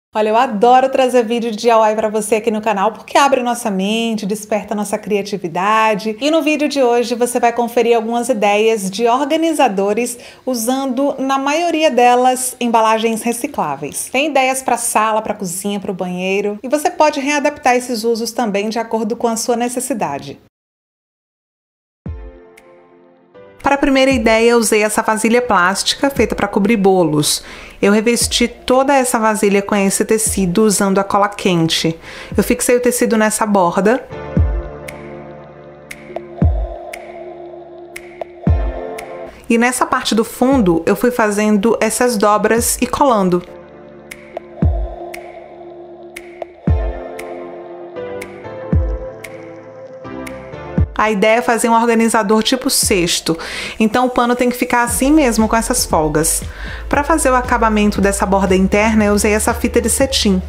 Olha, eu adoro trazer vídeo de DIY para você aqui no canal porque abre nossa mente, desperta nossa criatividade. E no vídeo de hoje você vai conferir algumas ideias de organizadores usando, na maioria delas, embalagens recicláveis. Tem ideias para sala, para cozinha, para o banheiro e você pode readaptar esses usos também de acordo com a sua necessidade. Para a primeira ideia, eu usei essa vasilha plástica feita para cobrir bolos. Eu revesti toda essa vasilha com esse tecido usando a cola quente. Eu fixei o tecido nessa borda. E nessa parte do fundo, eu fui fazendo essas dobras e colando. A ideia é fazer um organizador tipo cesto, então o pano tem que ficar assim mesmo, com essas folgas. Para fazer o acabamento dessa borda interna, eu usei essa fita de cetim.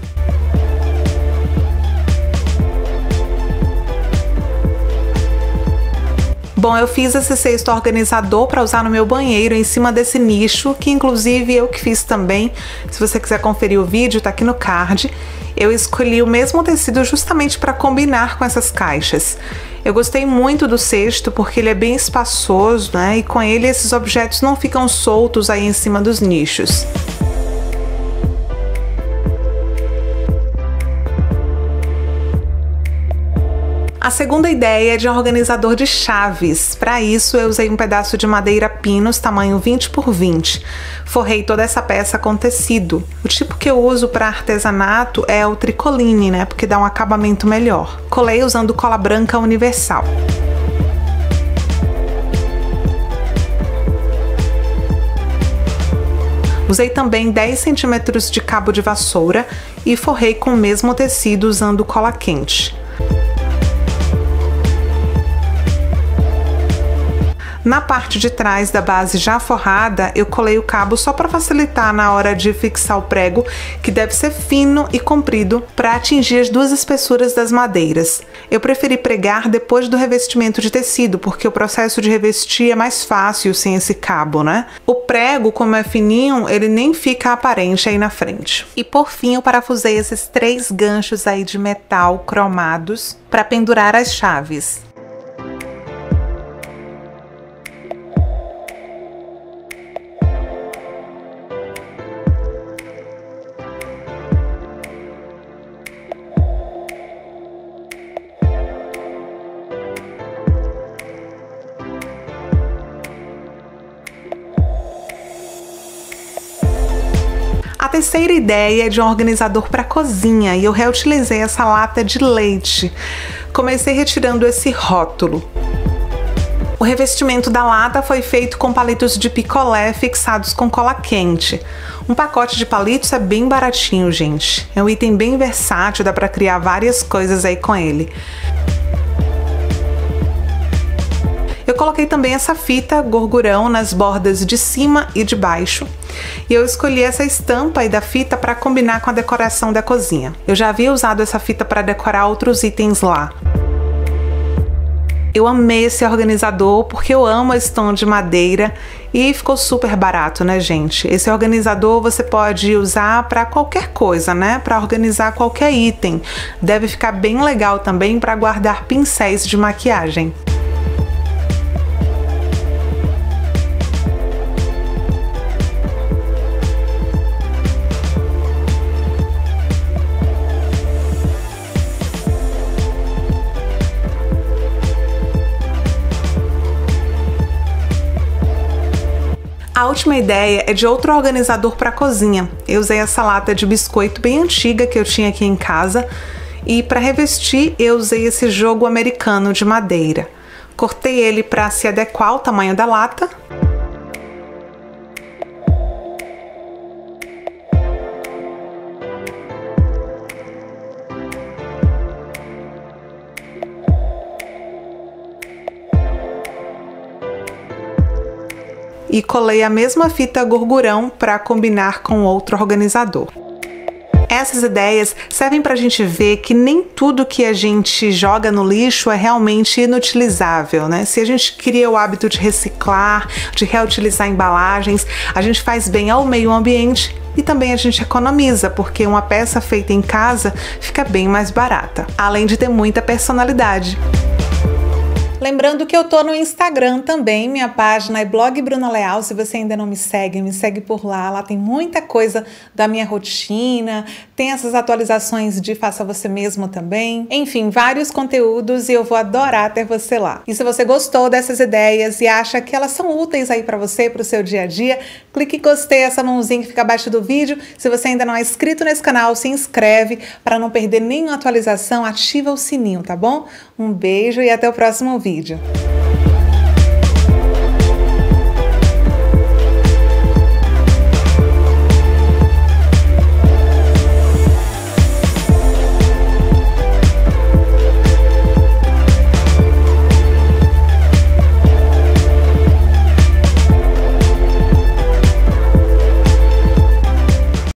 Bom, eu fiz esse cesto organizador para usar no meu banheiro, em cima desse nicho, que inclusive eu que fiz também. Se você quiser conferir o vídeo, tá aqui no card. Eu escolhi o mesmo tecido justamente para combinar com essas caixas. Eu gostei muito do cesto porque ele é bem espaçoso, né? E com ele esses objetos não ficam soltos aí em cima dos nichos. A segunda ideia é de um organizador de chaves. Para isso, eu usei um pedaço de madeira Pinus, tamanho 20 por 20. Forrei toda essa peça com tecido. O tipo que eu uso para artesanato é o tricoline, né? Porque dá um acabamento melhor. Colei usando cola branca universal. Usei também 10 centímetros de cabo de vassoura e forrei com o mesmo tecido usando cola quente. Na parte de trás da base já forrada, eu colei o cabo só para facilitar na hora de fixar o prego, que deve ser fino e comprido para atingir as duas espessuras das madeiras. Eu preferi pregar depois do revestimento de tecido, porque o processo de revestir é mais fácil sem esse cabo, né? O prego, como é fininho, ele nem fica aparente aí na frente. E por fim, eu parafusei esses 3 ganchos aí de metal cromados para pendurar as chaves. A terceira ideia é de um organizador para cozinha e eu reutilizei essa lata de leite. Comecei retirando esse rótulo. O revestimento da lata foi feito com palitos de picolé fixados com cola quente. Um pacote de palitos é bem baratinho, gente. É um item bem versátil, dá para criar várias coisas aí com ele. Eu coloquei também essa fita gorgurão nas bordas de cima e de baixo. E eu escolhi essa estampa aí da fita para combinar com a decoração da cozinha. Eu já havia usado essa fita para decorar outros itens lá. Eu amei esse organizador porque eu amo esse tom de madeira e ficou super barato, né, gente? Esse organizador você pode usar para qualquer coisa, né? Para organizar qualquer item. Deve ficar bem legal também para guardar pincéis de maquiagem. A última ideia é de outro organizador para cozinha. Eu usei essa lata de biscoito bem antiga que eu tinha aqui em casa e para revestir eu usei esse jogo americano de madeira. Cortei ele para se adequar ao tamanho da lata. E colei a mesma fita gorgurão para combinar com outro organizador. Essas ideias servem para a gente ver que nem tudo que a gente joga no lixo é realmente inutilizável, né? Se a gente cria o hábito de reciclar, de reutilizar embalagens, a gente faz bem ao meio ambiente E também a gente economiza, porque uma peça feita em casa fica bem mais barata, além de ter muita personalidade. Lembrando que eu tô no Instagram também, minha página é Blog Bruna Leal. Se você ainda não me segue por lá. Lá tem muita coisa da minha rotina, tem essas atualizações de faça você mesmo também. Enfim, vários conteúdos e eu vou adorar ter você lá. E se você gostou dessas ideias e acha que elas são úteis aí para você, para o seu dia a dia, clique em gostei, essa mãozinha que fica abaixo do vídeo. Se você ainda não é inscrito nesse canal, se inscreve para não perder nenhuma atualização, ativa o sininho, tá bom? Um beijo e até o próximo vídeo.